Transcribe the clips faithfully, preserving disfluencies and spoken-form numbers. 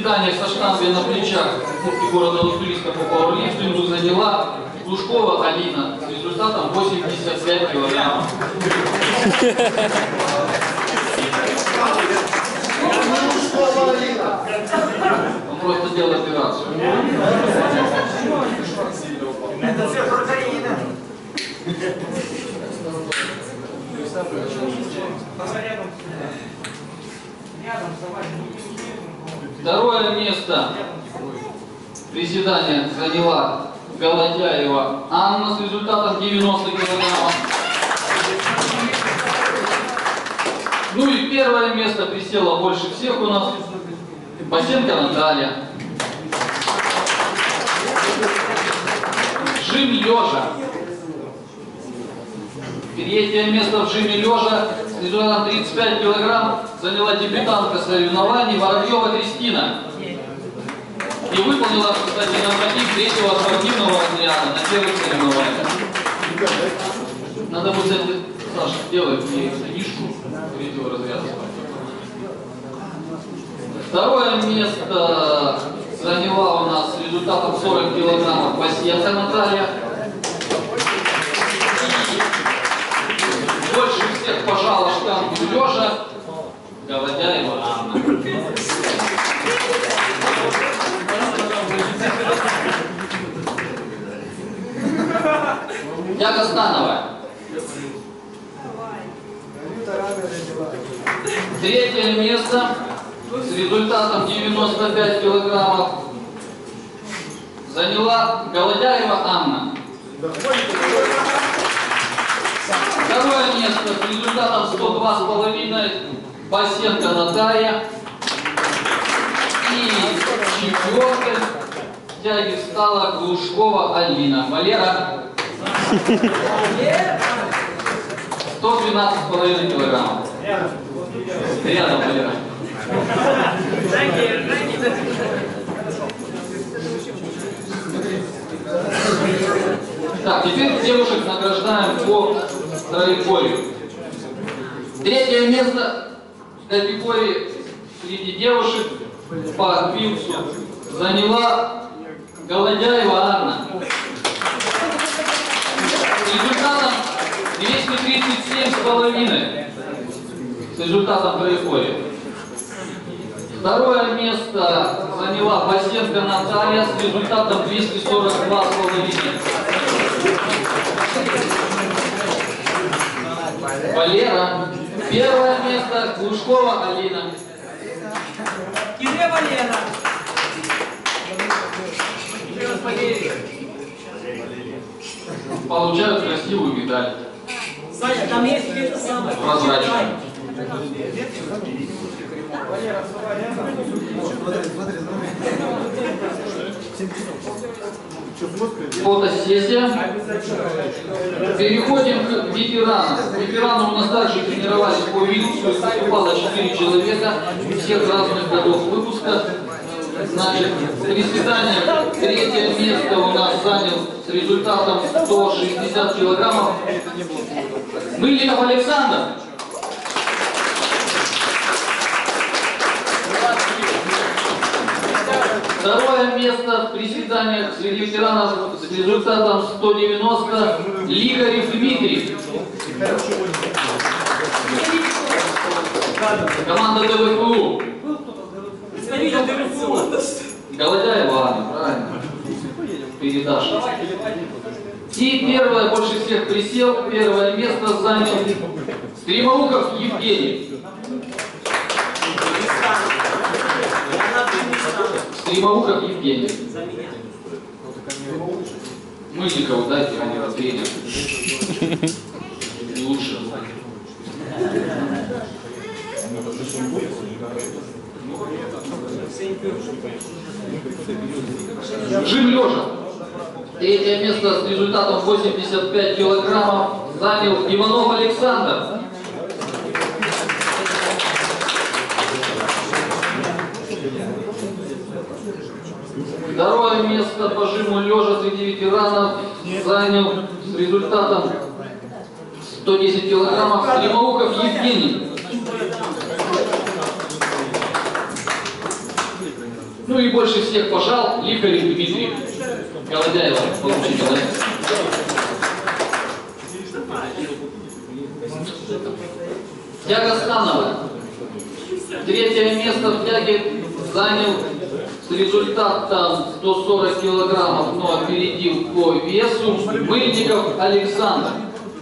приседаниях со штангой на плечах Кубки города Уссурийска по пауэрлифтингу заняла Глушкова Алина с результатом восемьдесят пять килограммов. Он просто делал операцию. Это все протеины. Второе место приседания заняла Голодяева Анна с результатом девяносто килограммов. Ну и первое место присела больше всех у нас Басенко Наталья. Жим лежа. Третье место в жиме лежа с результатом тридцать пять килограмм заняла дебютантка соревнований Воробьева Кристина. И выполнила, кстати, норматив третьего спортивного разряда на первых соревнованиях. Надо будет, Саша, делать мне книжку третьего разряда. Второе место заняла у нас с результатом сорок килограммов Басенко Наталья. И больше всех пожала штангу лежа Голодяева Анна. Яга Станова. Третье место с результатом девяносто пять килограммов заняла Голодяева Анна. Второе место с результатом сто два с половиной Басенко Наталья. И четвертой тяги стала Глушкова Алина. Валера. сто двенадцать с половиной килограммов. Рядом, Валера. Так, теперь девушек награждаем по троекорию. Третье место в категории среди девушек по бицу заняла Голодяева Анна. Результатом двести тридцать семь с половиной. С результатом троекория. Второе место заняла Басенко Наталья с результатом двести сорок два с половиной. Валера. Первое место Глушкова Алина. Где Валера? Получают красивую медаль. Саня, там есть это самое. Прозрачная. Фотосессия. Переходим к ветеранам. Ветераны у нас также тренировались по вирусу. Выступало четыре человека всех разных годов выпуска. Значит, приседание третье место у нас занял с результатом сто шестьдесят килограммов Мыльников Александр. Второе место в приседаниях среди ветеранов с результатом сто девяносто Лигарев Дмитрий. Команда ДВФУ. Голодяева Анна, правильно? Передашь. И первое, больше всех присел, первое место занял Стримоуков Евгений. Стримоуков Евгений. Мыльникову дайте, а не тренер. Лучше. Жим лежа. Третье место с результатом восемьдесят пять килограммов занял Иванов Александр. Второе место по жиму лежа среди ветеранов занял с результатом сто десять килограммов Стримоуков Евгений. Ну и больше всех пожал Лихарев Дмитрий. Голодяева получили лайк. Тяга Станова. Третье место в тяге занял с результатом сто сорок килограммов, но опередил по весу Мыльников Александр.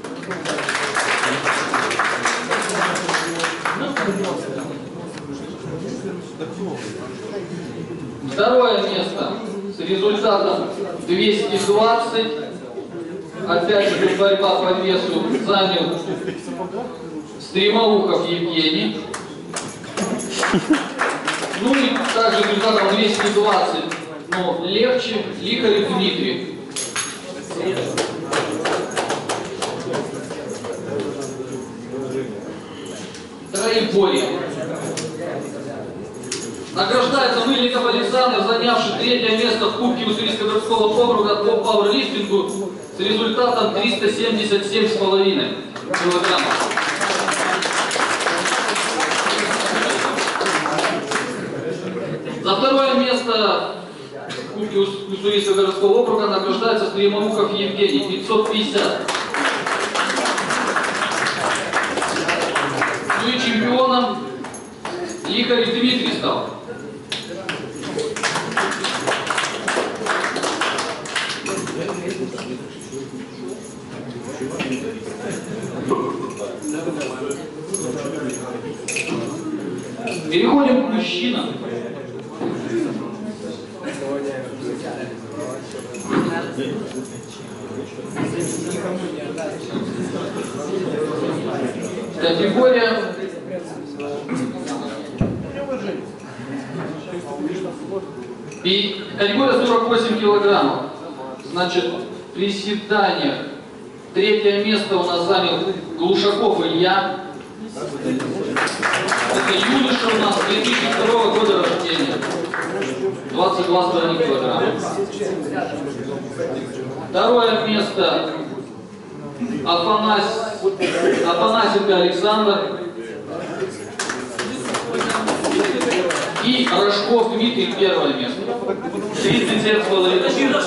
Второе место с результатом двести двадцать. Опять же борьба по весу занял Стремоухов Евгений. Ну и также результатом двести двадцать, но легче Лихарев Дмитрий. Троеборье. Награждается Мыльников Александр, занявший третье место в Кубке Уссурийского городского округа по пауэрлифтингу с результатом триста семьдесят семь с половиной килограммов. За второе место в Кубке Уссурийского городского округа награждается Стремоухов Евгений, пятьсот пятьдесят. Ну и чемпионом Лихарев Дмитрий стал. Переходим к мужчинам. Категория и категория сорок восемь килограммов. Значит, в приседаниях третье место у нас занял Глушаков Илья. Это юноша у нас две тысячи второго года рождения. двадцать два с половиной килограмма. Второе место Афанас... Афанасенко Александр. И Рожков Дмитрий первое место. тридцать семь с половиной.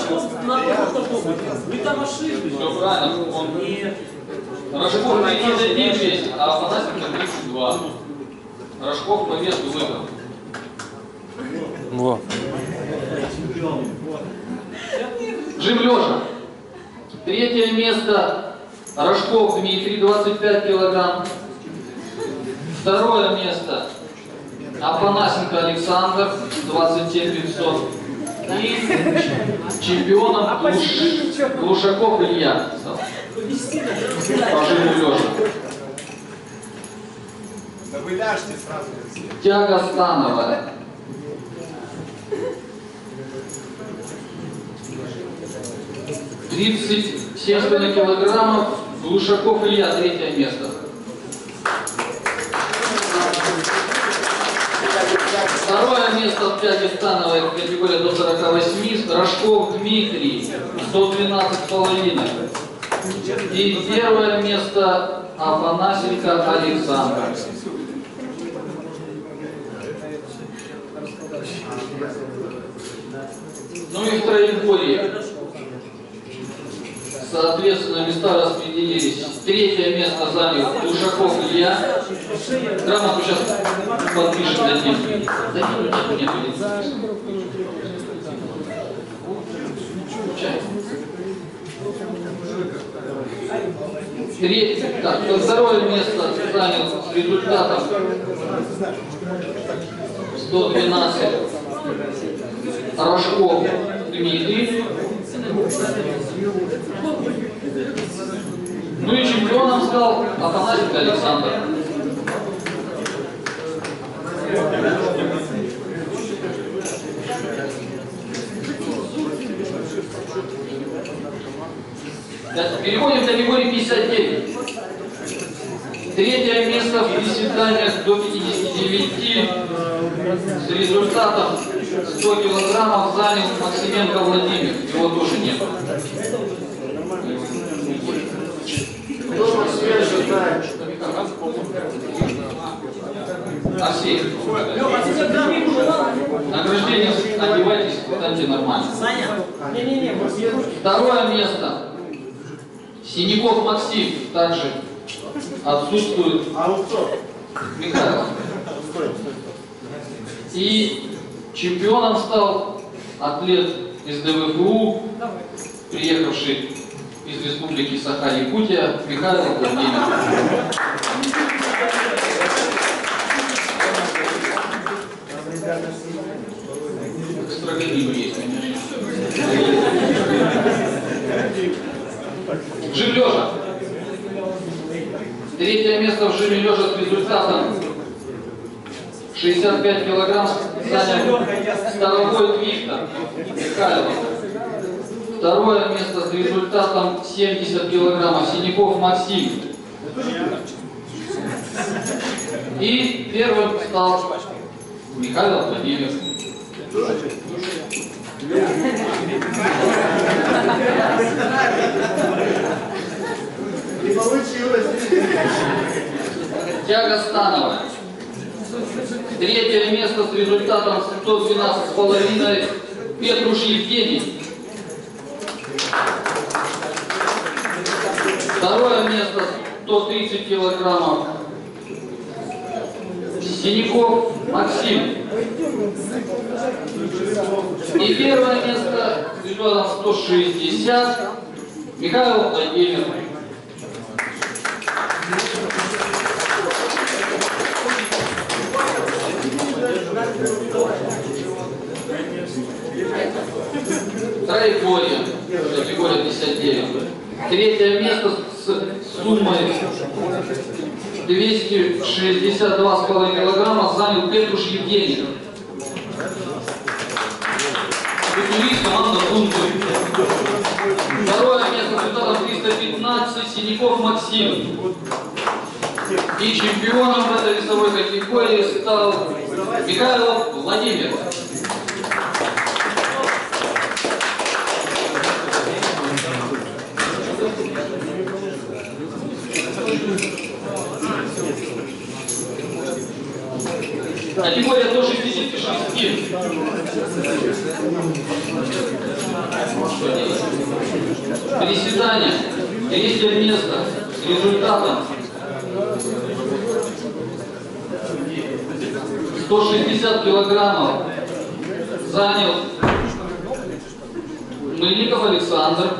Все правильно. Он... Рожков тридцать один весит, а Афанасенко тридцать два. Рожков по весу выиграл. Во. Жим лежа. Третье место Рожков Дмитрий, двадцать пять килограмм. Второе место Афанасенко Александр, двадцать семь пятьсот. И чемпионом Глуш... Глушаков Илья стал. По жиму лежа. Да вы ляжьте сразу. Тяга становая. тридцать семь с половиной килограммов. Глушаков Илья, третье место. Второе место в тяге становой категория до сорока восьми. Рожков Дмитрий, сто двенадцать с половиной. И первое место Афанасенко Александр. Ну и в троеборье. Соответственно, места распределились. Третье место занял Глушаков Илья. Грамоту сейчас подпишем, дадим. Дадим, нету, нету. Третье, так, второе место занял с результатом сто двенадцать Рожков Дмитрий. Ну и чемпионом стал Афанасенко Александр. Переходим к категории пятьдесят девять. Третье место в приседаниях до пятидесяти девяти с результатом сто килограммов занял Максименко Владимир. Его тоже нет. Арсений. Награждение одевайтесь, хватайте нормально. Саня? Не-не-не, Второе место. Синяков Максим также отсутствует. А вот кто? Михаил. И чемпионом стал атлет из ДВФУ, приехавший из республики Саха-Якутия, Михаил Владимирович. Экстрагоним есть, конечно. Жим лежа. Третье место в жиме лежа с результатом шестьдесят пять килограмм занял Старовой Виктор Михайлов. Второе место с результатом семьдесят килограммов Синяков Максим. И первым стал Михаил Владимир. Не получилось. Тяга становая. Третье место с результатом сто двенадцать с половиной Петруш Евгений. Второе место сто тридцать килограммов Синяков Максим. И первое место с результатом сто шестьдесят Михаил Владимир. Троекорье, категория пятьдесят девять. Третье место с суммой двести шестьдесят два с половиной килограмма занял Петруш Евгений. Футболист команда «Бункер». Второе место с результатом триста пятнадцать Синяков Максим. И чемпионом в этой весовой категории стал Михаил Владимир. Категория до шестидесяти шести. Приседания. Третье место с результатом сто шестьдесят килограммов занял Мыльников Александр.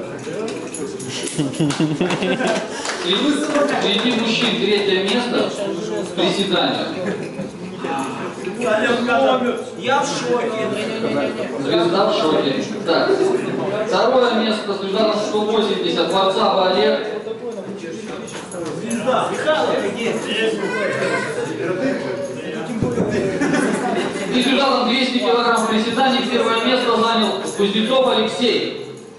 Среди мужчин третье место в приседаниях. Я в шоке. Звезда в шоке. Так. Второе место с результатом сто восемьдесят Варцаба Олег. Звезда. Михайлов, ты где? И с результатом двести килограмм приседаний первое место занял Кузнецов Алексей.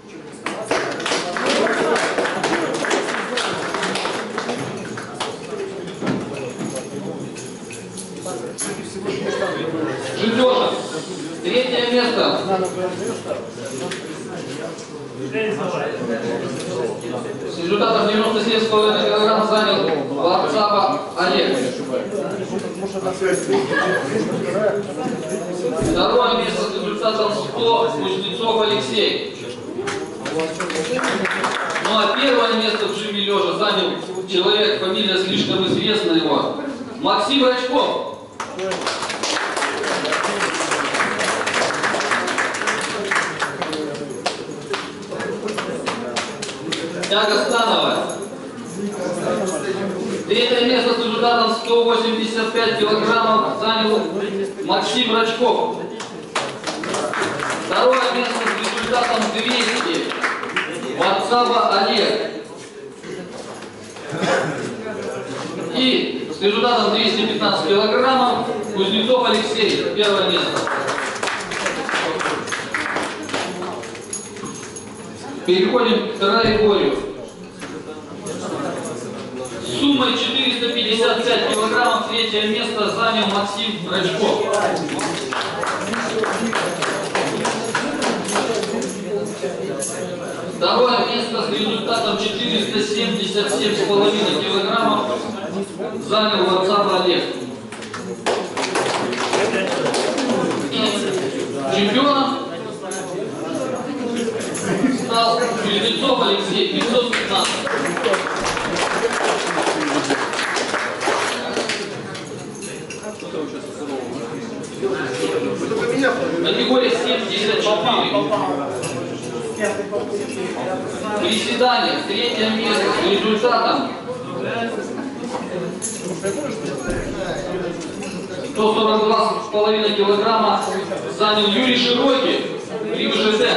Жидёша. Третье место. С результатом девяносто семь с половиной килограмм занял Варцаба Олег. Второе место с результатом сто Кузнецов Алексей. Ну а первое место в жиме лежа занял человек, фамилия слишком известна его, Максим Рачков. Тяга становая. Третье место с результатом сто восемьдесят пять килограммов занял Максим Рачков. Второе место с результатом двести Варцаба Олег. И с результатом двести пятнадцать килограммов Кузнецов Алексей. Первое место. Переходим к троекорью. С суммой четыреста пятьдесят пять килограммов третье место занял Максим Рачков. Второе место с результатом четыреста семьдесят семь с половиной килограммов занял Варцаба Олег. И Чемпионом стал Кузнецов Алексей, пятьсот пятнадцать. Категория семьдесят четыре. Приседание. Третье место с результатом сто сорок два с половиной килограмма занял Юрий Широкий, Либо ЖТ.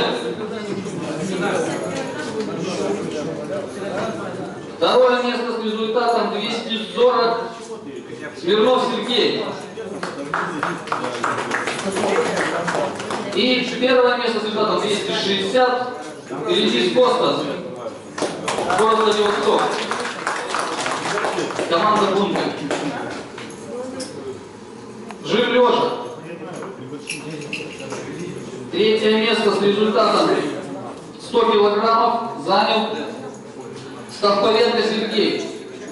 Второе место с результатом двести сорок Смирнов Сергей. И первое место с результатом двести шестьдесят Ильич Костас, город Владивосток. Команда Бункер. Жив лежа. Третье место с результатом сто килограммов занял Ставковенко Сергей.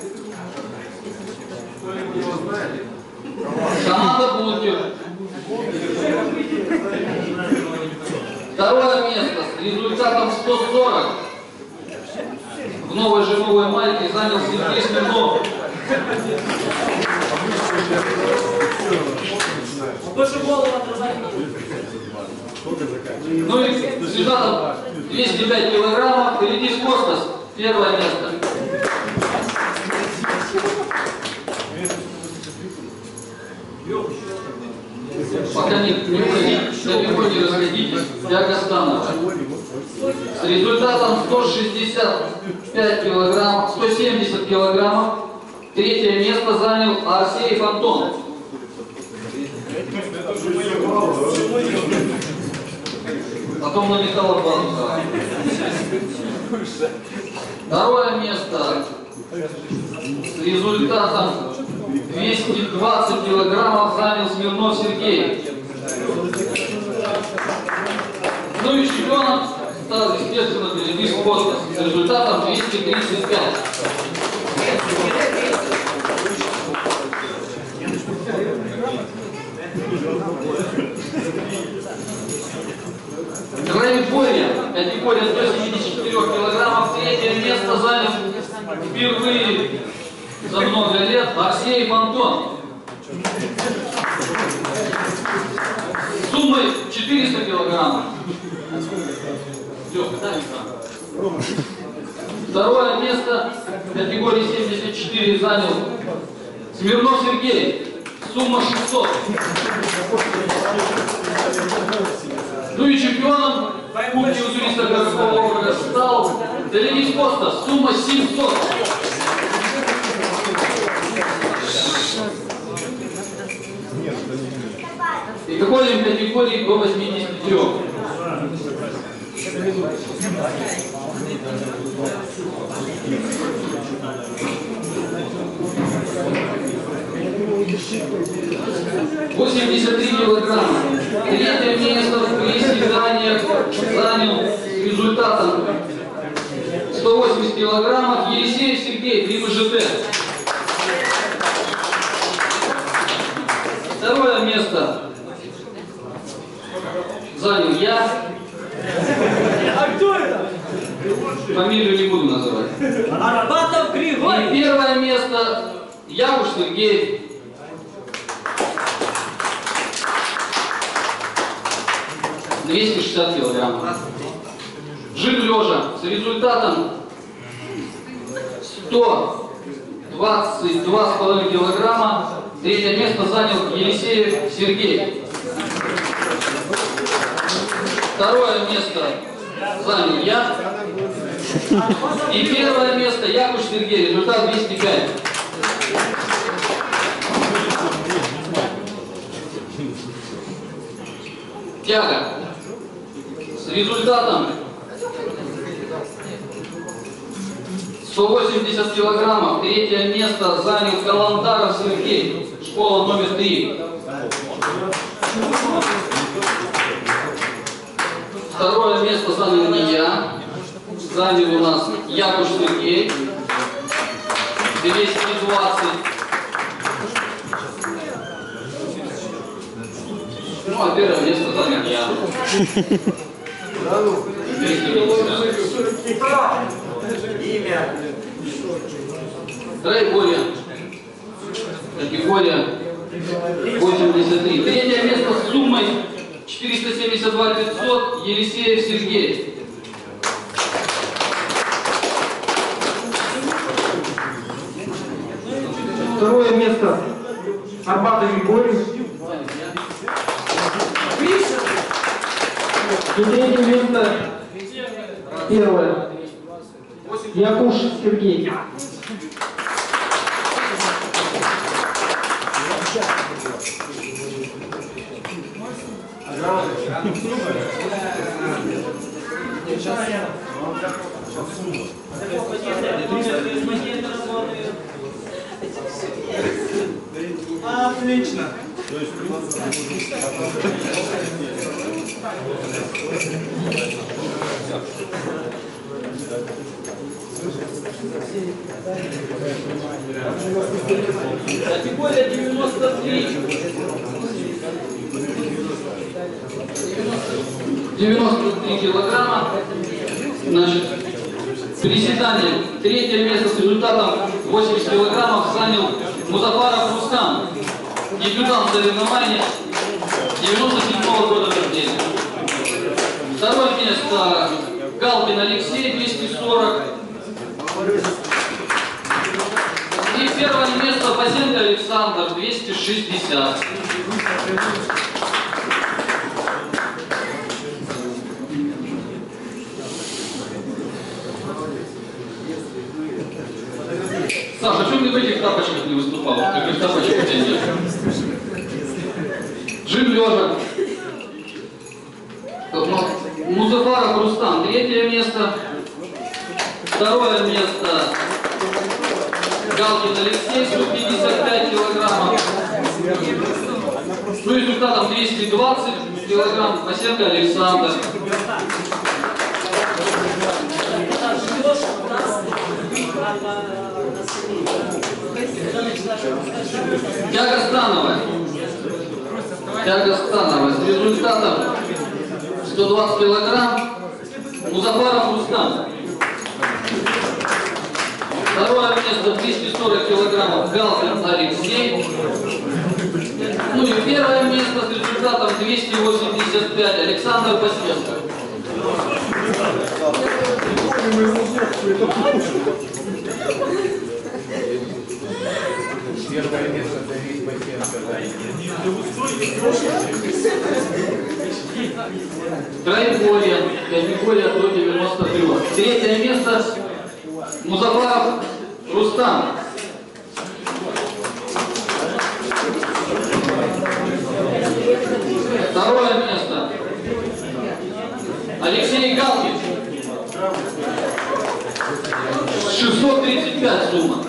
Команда Бункер. Второе место с результатом сто сорок в новой жимовой майке занял Сергей Смирнов. Больше голову отрывать. Ну и с результатом двести пять килограммов Ильич Костас. Первое место. Пока не, не уходите, далеко не расходитесь, я Костанова. С результатом сто шестьдесят пять килограммов, сто семьдесят килограммов, третье место занял Арсеев Антон. Потом на металлах Банусова. Второе место с результатом двести двадцать килограммов занял Смирнов Сергей. Ну и чемпионом стал, естественно, Ильич Костас с результатом двести тридцать пять. Троеборье, категория до семидесяти четырёх килограммов, третье место занял впервые за много лет Арсеев Антон. Суммой четыреста килограммов. Все, второе место категории семьдесят четыре занял Смирнов Сергей. Сумма шестьсот. Ну и чемпионом Кубки Уссурийска городского округа стал Ильич Костас. Сумма семьсот. И какой категории до восьмидесяти трёх. восемьдесят три килограмма. Третье место в приседаниях занял результатом сто восемьдесят килограммов Елисеев Сергей, либо ЖТ. Второе место занял я. А кто это? Фамилию не буду называть. Арбатов Григорий. И первое место Якуш Сергей. двести шестьдесят килограммов. Жив лежа с результатом сто двадцать два с половиной килограмма. Третье место занял Елисеев Сергей. Второе место занял я. И первое место Якуш Сергей. Результат двести пять. Тяга. С результатом сто восемьдесят килограммов. Третье место занял Каландаров Сергей. Школа номер три. Второе место занял не я. Занял у нас Якуш Сергей. двести двадцать. Ну, а первое место занял я. Имя. Троеборье. Категория восемьдесят три. Третье место с суммой четыреста семьдесят два пятьсот. Елисеев Сергей. Второе место Арбатов Григорий. И третье место первое Якуш Сергей. Отлично. Категория девяносто три. девяносто три килограмма. Значит, приседание. Третье место с результатом восемьдесят килограммов занял Музафаров Рустам. Дебютант соревнований девяносто седьмого года рождения. Второе место Галкин Алексей, двести сорок. И первое место Базенко Александр, двести шестьдесят. Саша, а что ты в этих тапочках не выступал? Каких тапочек у тебя нет? Жим лежа. Музафаров Рустам, третье место. Второе место Галкин Алексей, сто пятьдесят пять килограммов. С результатом двести двадцать килограмм Базенко Александр. Тяга становая. Тяга становая. С результатом сто двадцать килограмм Музафаров Рустам. Второе место двести сорок килограммов Галкин Алексей. Ну и первое место с результатом двести восемьдесят пять Александр Базенко. Первое место Давид Базенко. Троеборье, категория до девяноста трёх. Третье место Музафаров Рустам. Второе место Алексей Галкин. шестьсот тридцать пять сумма.